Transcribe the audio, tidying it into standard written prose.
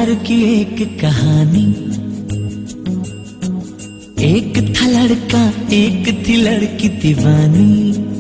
प्यार की एक कहानी। एक था लड़का एक थी लड़की दीवानी।